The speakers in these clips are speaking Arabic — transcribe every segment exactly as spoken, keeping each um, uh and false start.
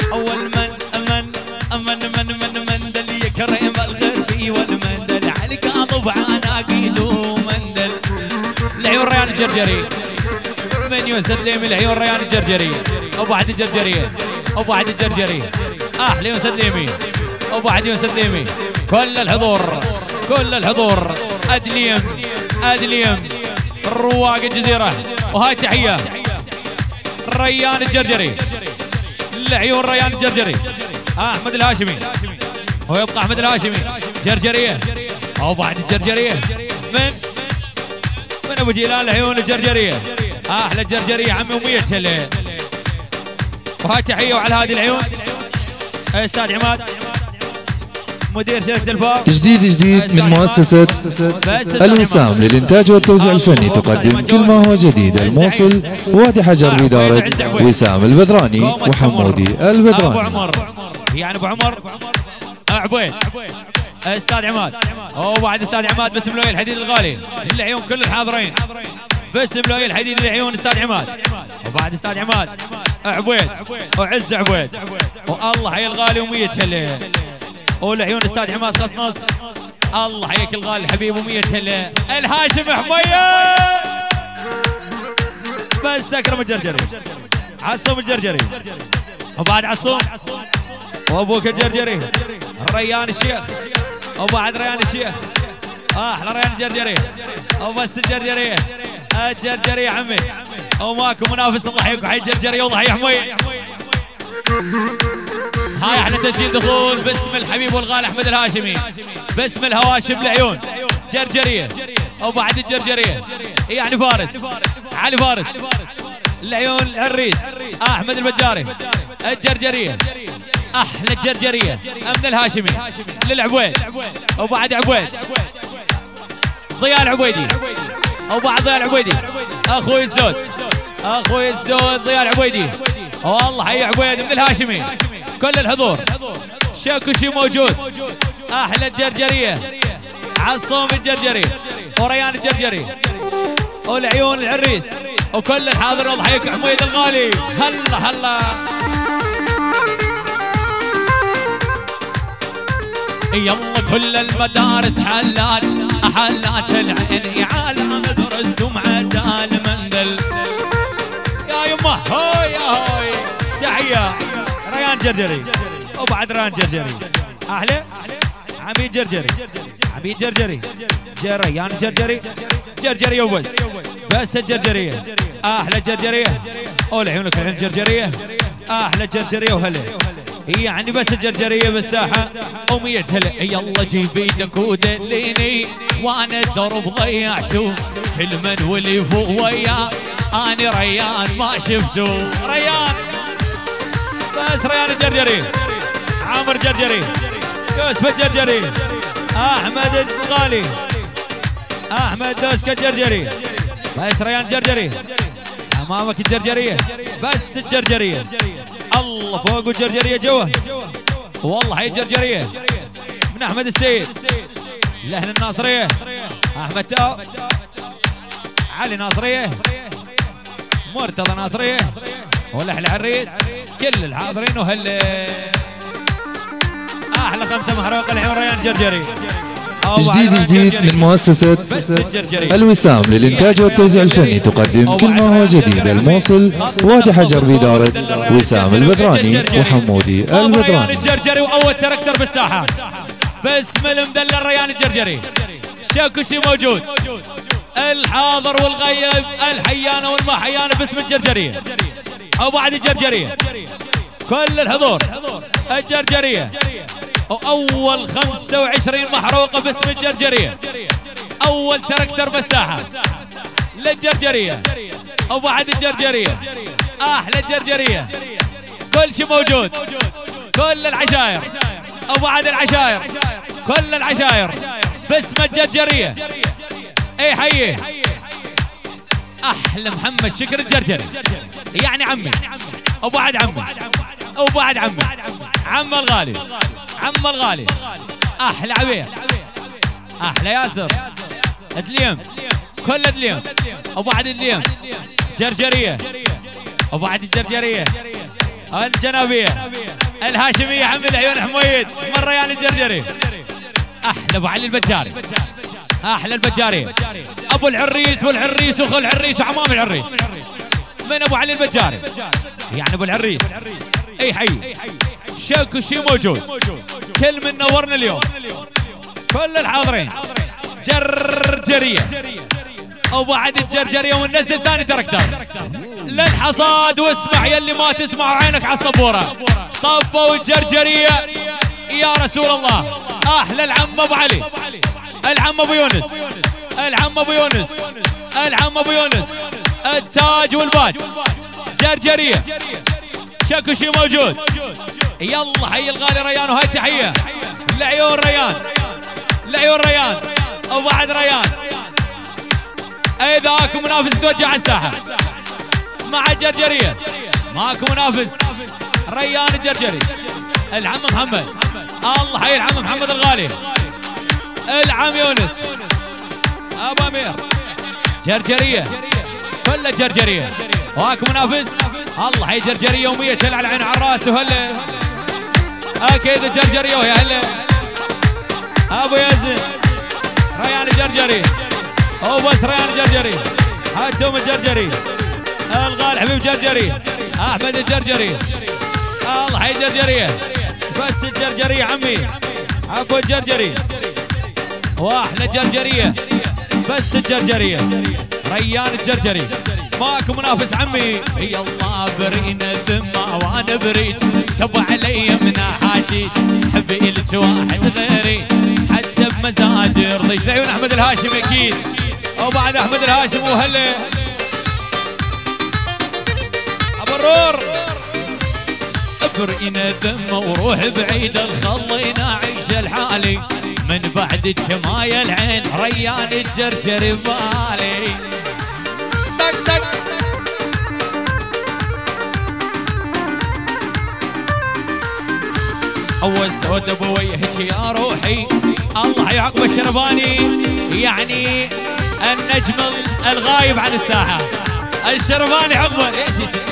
اول من من من من من مندل يكرم الغربي والمندل علي قاضب عناقيد ومندل العيون ريان الجرجري من يسلم العيون ريان الجرجري ابو عدي الجرجري ابو عدي الجرجري احلى يسلمي ابو عدي يسلمي كل الحضور كل الحضور ادليم ادليم الرواق الجزيره وهاي تحيه ريان الجرجري العيون ريان الجرجري احمد الهاشمي ويبقى احمد الهاشمي جرجريه او بعد الجرجريه من من ابو جيلان العيون الجرجريه احلى الجرجريه عمي ومية وهاي تحيه وعلى هذه العيون استاذ عماد مدير شركه الفار. جديد جديد من مؤسسة الوسام للإنتاج والتوزيع الفني تقدم كل ما هو جديد. الموصل وادي حجر بإدارة وسام البدراني وحمودي البدراني. ابو عمر يعني ابو عمر عبيد استاذ عماد وبعد استاذ عماد باسم لؤي الحديد الغالي للعيون كل الحاضرين باسم لؤي الحديد للعيون استاذ عماد وبعد استاذ عماد عبيد وعز عبيد والله حي الغالي ومية هلا والعيون استاذ عماد قصنص الله حيك الغالي الحبيب ومية هلا الهاشم حميه بس اكرم الجرجري عصوم الجرجري وبعد عصوم وابوك الجرجري ريان الشيخ وبعد ريان الشيخ احلى ريان الجرجري وبس الجرجري الجرجري عمي وماكو منافس الله يحييكم حي الجرجري وضحي حميه. هاي احنا تسجيل دخول باسم الحبيب والغالي احمد الهاشمي باسم الهواشم العيون جرجريه وبعد الجرجريه يعني فارس علي فارس العيون العريس احمد البجاري الجرجريه احلى الجرجريه امن الهاشمي للعبيد وبعد عبيد ضياء العبيدي وبعد ضياء العبيدي اخوي الزود اخوي الزود ضياء العبيدي والله حي عبيد من الهاشمي كل الحضور شاكوشي موجود احلى الجرجريه عصوم الجرجري وريان الجرجري والعيون العريس وكل الحاضر وضحيك حميد الغالي هلا هلا يلا كل المدارس حلات حلات العين عالم درستم عدال مندل يا يمه هوي يا هوي تحيه ريان جرجري وبعد ريان جرجري احلى عميد جرجري عميد جرجري ريان جرجري جرجري وبس بس الجرجريه احلى جرجريه اول عيونك العين جرجريه احلى جرجريه وهلا يعني بس الجرجريه بالساحه ومية هلا يلا جيب ايدك ودليني وانا الدرب ضيعته كل من ولي فوق وياه اني ريان ما شفته ريان بس ريان الجرجري عامر جرجري يوسف الجرجري احمد الغالي احمد دوسك الجرجري بس ريان جرجري امامك الجرجريه بس الجرجريه الله فوق الجرجريه جوا والله هي الجرجريه من احمد السيد الاهل الناصريه احمد تاو علي ناصريه مرتضى ناصريه والاهل العريس كل الحاضرين وهل احلى خمسه محروقه العيون ريان جرجري جديد جديد من مؤسسة الوسام للإنتاج والتوزيع الفني تقدم كل ما هو جديد. الموصل وادي حجر بإدارة وسام البدراني وحمودي البدراني. الجرجري وأول تركتر بالساحة باسم المدلل ريان الجرجري شاكوشي موجود الحاضر والغيب الحيانة والما حيانة باسم الجرجرية أو بعد الجرجرية كل الحضور الجرجرية وأول خمسة وعشرين محروقة باسم الجرجرية أول تركتر بالساحة للجرجرية وبعد الجرجرية أحلى الجرجرية كل شيء موجود كل العشاير وبعد العشاير كل العشاير باسم الجرجرية اي حيه أحلى محمد شكر الجرجري يعني عمي وبعد عمي وبعد عمي عم الغالي عم الغالي احلى عبير احلى ياسر ادليم كل ادليم وبعد ادليم جرجريه وبعد الجرجريه الجنابيه الهاشميه حمد العيون حميد من ريان الجرجري. احلى ابو علي البجاري، احلى البجاري ابو العريس والعريس وخو العريس وعمام العريس من ابو علي البجاري، يعني ابو العريس. اي حي شكو شي موجود، كل من نورنا اليوم، كل الحاضرين. جرجريه وبعد الجرجريه والنزل ثاني تركتر للحصاد. واسمع يلي ما تسمع وعينك على الصبوره. طبوا الجرجريه يا رسول الله. احلى العم ابو علي، العم ابو يونس، العم ابو يونس، العم ابو يونس، التاج والباج. جرجريه شكو شي موجود. يلا حي الغالي ريان، وهاي تحيه لعيون ريان، لعيون ريان وبعد ريان. اذا اكو منافس توجه على الساحه مع الجرجريه، ماكو منافس. ريان الجرجري، العم محمد، الله حي العم محمد الغالي، العم يونس، ابو امير. جرجريه كل الجرجريه، واكو منافس. الله حي جرجريه ومية تل على العين على الراس. وهلا اكيد الجرجريه ويا هلا ابو يزن. ريان الجرجري هو بس ريان الجرجري، حاتم الجرجري، الغالي حبيب جرجري، احمد الجرجري. الله حي جرجريه بس الجرجريه عمي، عفو الجرجري واحلى الجرجريه بس الجرجريه. ريان الجرجري ماكو منافس عمي. يلا برينا ذمه وانا بريج، تبع علي من حاشيج، حبي لك واحد غيري حتى بمزاج يرضيش. لعيون احمد الهاشم اكيد، وبعد احمد الهاشم وهلا ابو الرور. برينا ذمه وروح بعيد خلينا عيش الحالي، من بعد شمايا العين ريان الجرجري بالي. دق دق اول سود ابوي هيك يا روحي. الله يعقب الشرباني، يعني النجم الغايب عن الساحه الشرباني عقبه. ايش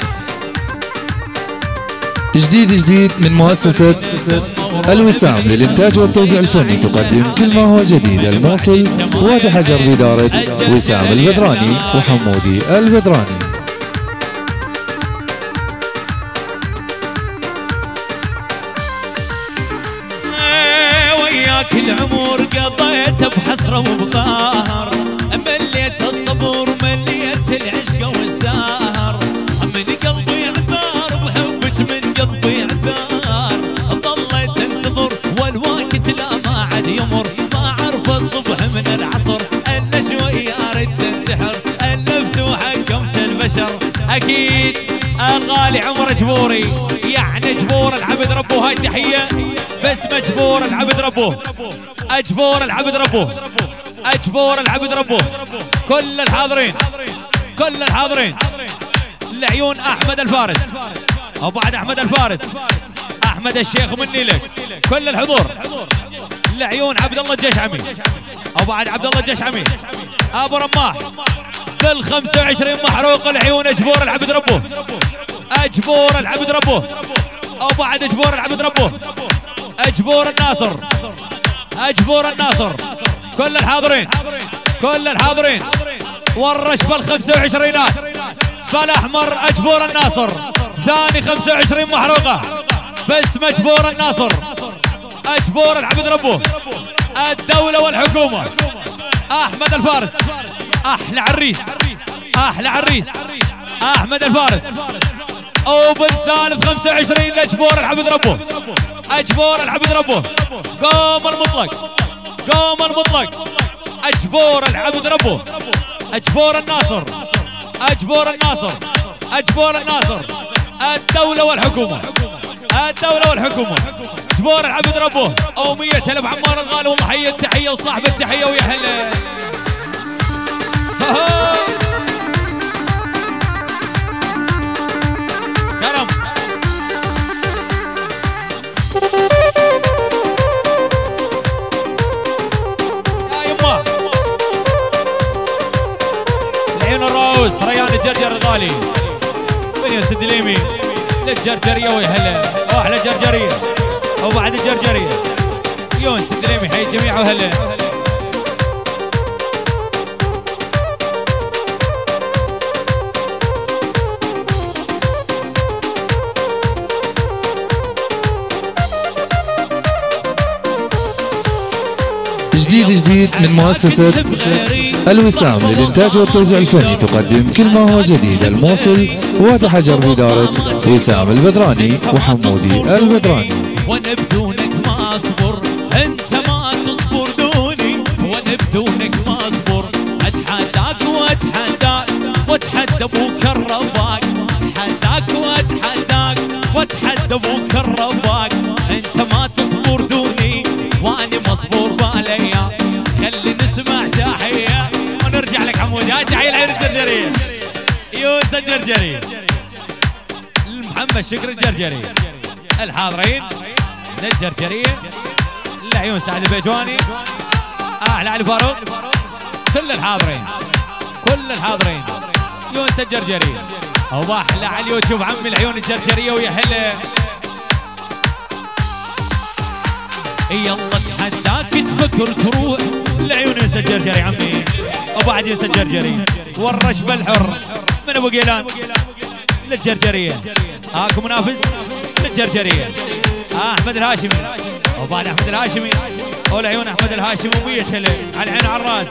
جديد جديد من مؤسسة الوسام للإنتاج والتوزيع الفني تقدم كل ما هو جديد. الموصل وادي حجر بإدارة وسام البدراني وحمودي البدراني. وياك العمر قضيته بحسرة وبقهر، مليت الصبر مليت العشق والسهر، من قلبي عثار بحبك من قلبي عثار، ظليت انتظر والوقت لا ما عاد يمر، ما عرف الصبح من العصر الا شوي اريد تنتحر، الفت وحكمت البشر. اكيد الغالي عمر جبوري، يعني جبور العبد ربه. هاي تحيه بس مجبور العبد ربه، اجبور العبد ربه، اجبور العبد ربه. كل الحاضرين كل الحاضرين لعيون احمد الفارس، وبعد احمد الفارس احمد الشيخ مني لك. كل الحضور لعيون عبد الله الجشعمي، وبعد عبد الله الجشعمي ابو رماح كل خمسة وعشرين محروق العيون. اجبور العبد ربه، اجبور العبد ربه، وبعد اجبور العبد ربه، اجبور الناصر، اجبور الناصر. كل الحاضرين كل الحاضرين والرشبه الخمسة وعشرينات بالاحمر. اجبور الناصر ثاني خمسة وعشرين محروقه بس مجبور الناصر، اجبور العبد ربه، الدوله والحكومه. احمد الفارس احلى عريس، احلى عريس احمد الفارس. وبالثالث خمسة وعشرين لاجبور العبد ربه، اجبور العبد ربه. قوم المطلق قوم المطلق اجبور العبد ربه، اجبور الناصر، اجبور الناصر، اجبور الناصر. الدولة والحكومة، الدولة والحكومة. اجبور العبد ربه أومية هلا بعمار الغالي، والله حي التحية وصاحب التحية ويا هلا. كرم يا يمه العين الراوس ريان الجرجر الغالي من يا سيدي اليمين للجرجر. الجرجريه ويا هلا واحلى جرجريه وبعد الجرجريه يونس الدريمي حي الجميع وهلا. جديد جديد من مؤسسة الوسام للإنتاج والتوزيع الفني تقدم كل ما هو جديد. الموصل وادي حجر بإدارة وسام البدراني وحمودي البدراني. وانا بدونك ما اصبر، انت ما تصبر دوني، وانا بدونك ما اصبر، اتحداك واتحداك واتحدى ابوك الرباك، اتحداك واتحداك واتحدى ابوك الرباك، انت ما تصبر دوني واني مصبور باليا. خلي نسمع تحيه ونرجع لك حمودي. هاي تحيه العين الجرجريه يونس الجرجري، محمد شكر الجرجري، الحاضرين من الجرجريه لعيون سعد البيجواني، احلى علي فاروق، كل الحاضرين كل الحاضرين يونس الجرجري. او احلى على اليوتيوب عمي العيون الجرجريه ويا هلا. يلا اتحداك تفكر تروح لعيون يونس الجرجري عمي، وبعد يونس الجرجري والرشبه الحر من ابو قيلان للجرجريه، هاكم منافس للجرجريه احمد الهاشمي، وبعد احمد الهاشمي والعيون احمد الهاشمي ومية هلا على العين على الراس.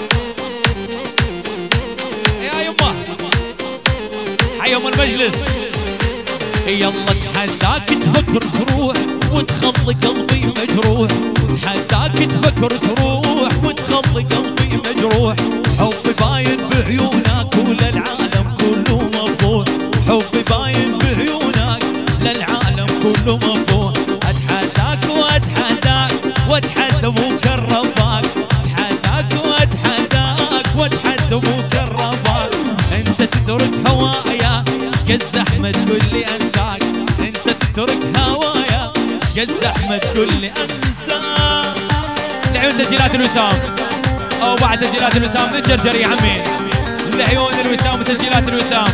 يا يمه حيهم المجلس. يلا اتحداك تفكر تروح وتخلي قلبي مجروح، اتحداك تفكر تروح وتخلي قلبي مجروح، حبي باين بعيونك وللعالم كله مفضوح، حبي باين بعيونك للعالم كله مفضوح، اتحداك واتحداك واتحدى ابوك الرباك، اتحداك واتحداك واتحدى ابوك الرباك، انت تترك هوايا شقد زحمه تقول لي انساك، انت تترك هوايا شقد زحمه تقول لي انساك. لعيون تسجيلات الوسام او بعد تسجيلات الوسام من الجرجري عمي، لعيون الوسام وتسجيلات الوسام.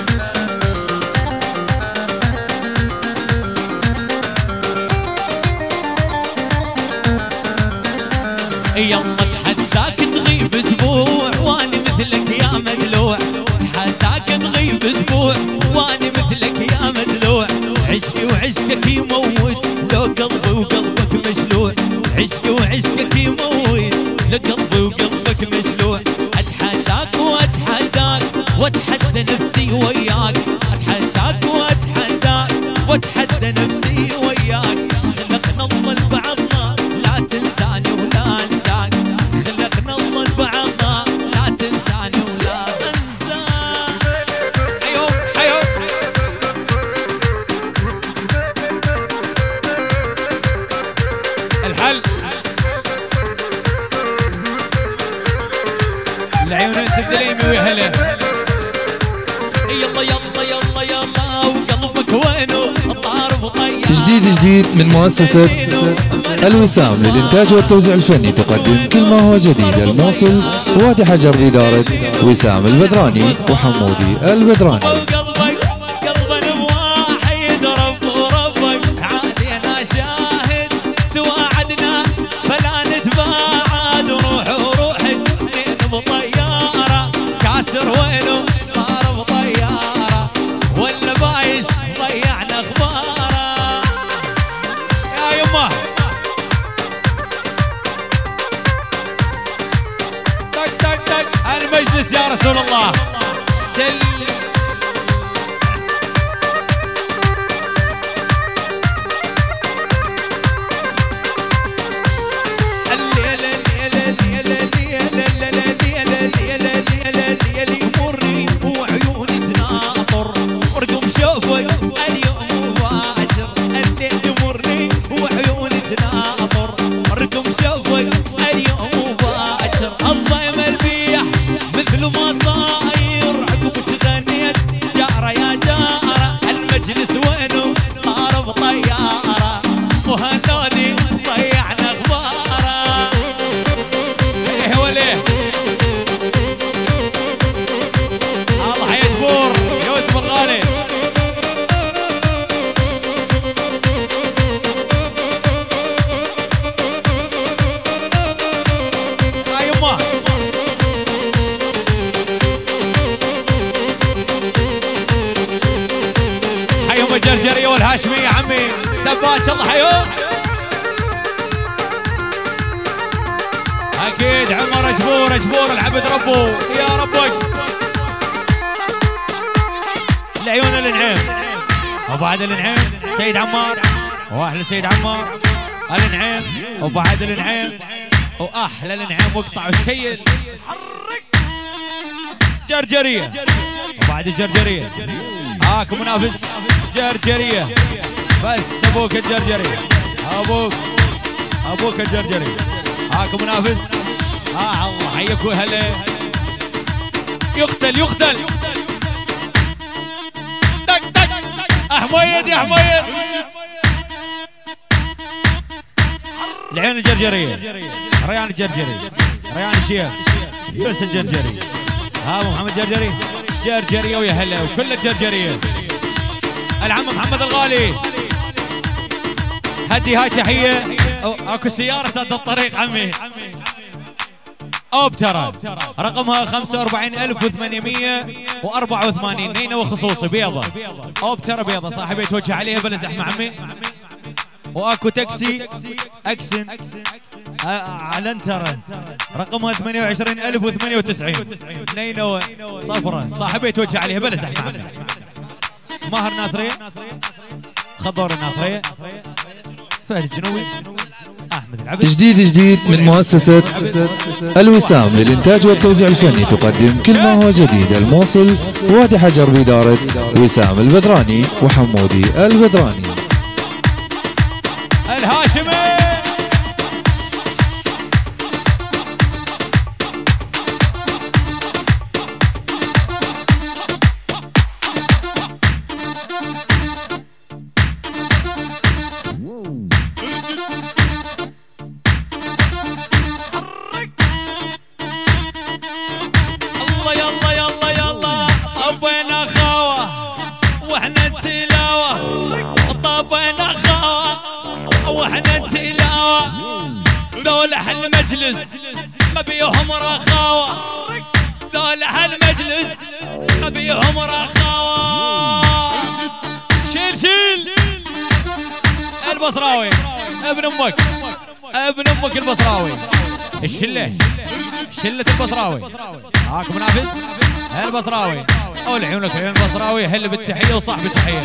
يلا اتحداك تغيب اسبوع واني مثلك يا مدلوع، اتحداك تغيب اسبوع واني مثلك يا مدلوع، عشقي وعشقك يموت لو قلبي وقلبك مشلوع، عشقي وعشقك يموت لو قلبي وقلبك مشلوع، اتحداك واتحداك واتحدى نفسي وياك، اتحداك واتحداك واتحدى نفسي وياك، خلقنا الله لبعضنا لا تنساني ولا انساك، خلقنا الله لبعضنا لا تنساني ولا انساك. حيوم حيوم الحل العيون السدليمي ويا هلا. يلا يلا يلا يلا وقلبك وينه الطارب وطيار. جديد جديد من مؤسسة الوسام للإنتاج والتوزيع الفني تقدم كل ما هو جديد. الموصل وادي حجر بإدارة وسام البدراني وحمودي البدراني. وينه ضارب طياره ولا بايش ضيعنا اخباره. يا يمه تك تك تك المجلس يا رسول الله. تل الهاشمي يا عمي دباش الله حيوه. اكيد عمر جبور جبور العبد ربو يا ربك. لعيون الانعام وبعد الانعام سيد عمار واحلى سيد عمار الانعام وبعد الانعام واحلى الانعام واقطع الشيل جرجريه وبعد الجرجريه هاك منافس جرجريه بس ابوك الجرجريه ابوك ابوك الجرجريه هاك منافس. اه الله حيك وهلا يقتل يقتل دق دق حميد يا حميد. العين الجرجريه ريان الجرجري ريان الشيخ بس الجرجري ها ابو محمد جرجري جرجريه ويا هلا وكل الجرجريه. العم محمد الغالي هدي هاي تحيه. اكو سياره سد الطريق عمي اوبترا رقمها خمسة وأربعين ألف وثمانمية وأربعة وثمانين نينوى خصوصي بيضة اوبترا بيضة صاحبي يتوجه عليها بلا زحمه عمي. واكو تاكسي اكسن علنترا رقمها ثمانية وعشرين ألف وثمانية وتسعين نينوى صفرة صاحبي يتوجه عليها بلا زحمه عمي. ماهر ناصريه خضور الناصريه فهد الجنوبي احمد العبد. جديد جديد من مؤسسة الوسام للإنتاج والتوزيع الفني تقدم كل ما هو جديد. الموصل وادي حجر بإدارة وسام البدراني وحمودي البدراني. الهاشمي ذول اهل مجلس ما بيهم رخاوة ذول اهل مجلس ما بيهم رخاوة. شيل شيل البصراوي ابن امك ابن امك البصراوي الشله شله البصراوي هاك منافس البصراوي اول عيونك عيون البصراوي هل بالتحيه وصاحب التحيه.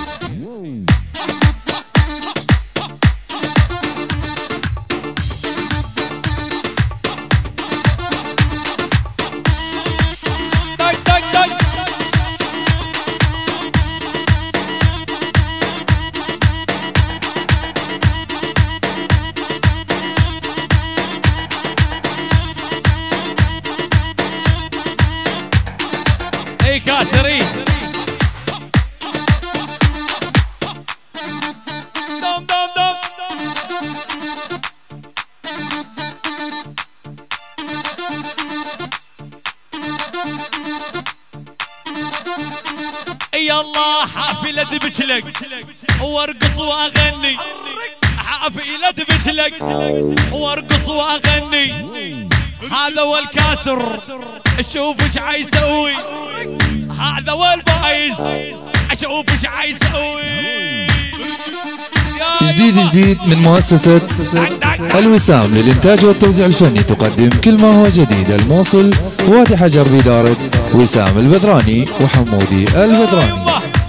كاسرين دم دم دم يلا حافلة بجلك وارقص واغني حافلة بجلك وارقص واغني. هذا والكاسر شوف ايش عيسوي هذا والبايش اشوف ايش عيسوي. جديد جديد من مؤسسة الوسام للإنتاج والتوزيع الفني تقدم كل ما هو جديد. الموصل وادي حجر بإدارة وسام البدراني وحمودي البدراني.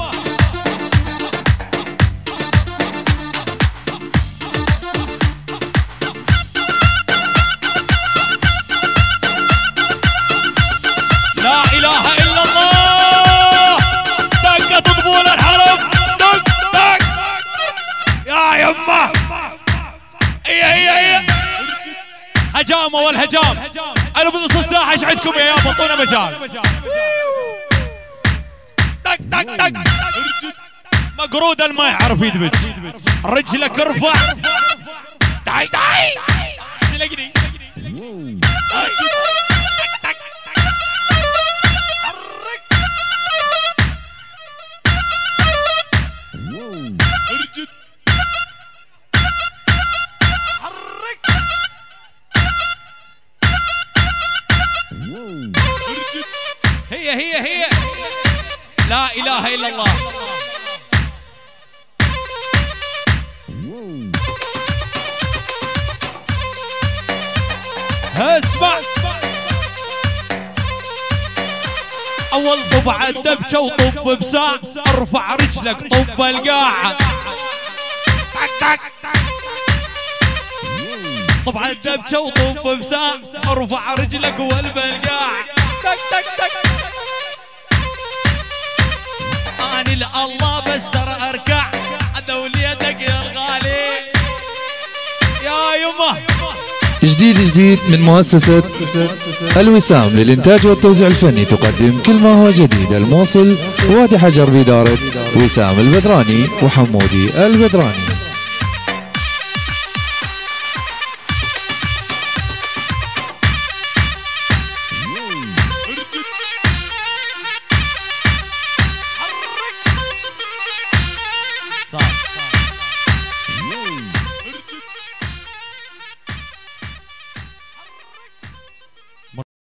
لا اله الا الله دقة طبول الحرب دق دق يا يمه هي هي هي هجامه والهجام انا بنص الساحه ايش عندكم يا يابا اعطونا مجال دق دق دق مقرود ما يعرف يدبج رجلك ارفع تعي تعي تلاقني هي هي هي لا اله الا الله اسمع اول طبعة دبشة وطب بساع، ارفع رجلك طب القاعة. طبعا دبشة وطب بساع، ارفع رجلك والبلقاع. تك تك تك اني لله بس ترى اركع، دوليتك يا الغالي يا يمه. جديد جديد من مؤسسة الوسام للإنتاج والتوزيع الفني تقدم كل ما هو جديد. الموصل وادي حجر بإدارة وسام البدراني وحمودي البدراني.